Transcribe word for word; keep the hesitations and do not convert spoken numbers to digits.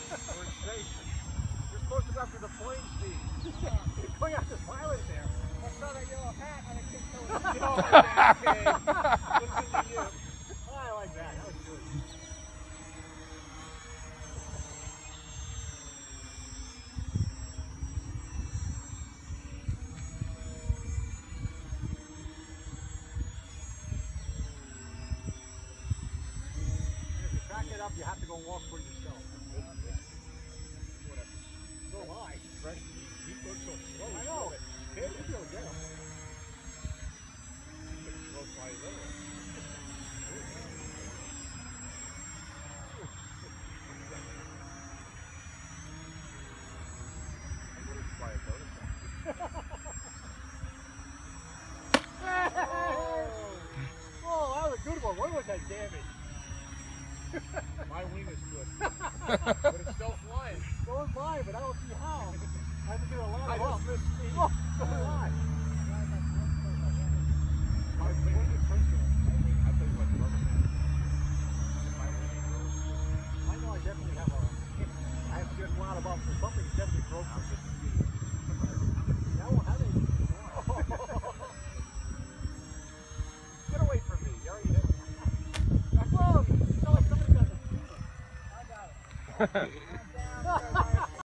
You're supposed to go after the plane speed. You're going after the pilot there. I saw that yellow hat on a kid going, oh, okay. Listen to you. Oh, I like that. That was good. If you track it up, you have to go and walk for yourself. So am I. Right? He goes so slow. I know. Can't you go down? He gets slow by little. Oh, that was a good one. What was that damage? My wing is good. But it's still flying. So is mine, but I don't see how. I have to do a lot of I just missed speed. Oh, so did I. My wing is personal. I tell you what, rubber man. My wing is really I know I definitely have a I have to get a lot of bumps, so something definitely broke. I won't have anything. Get away from me. You already hit me. Whoa, you sound like somebody got the I got it.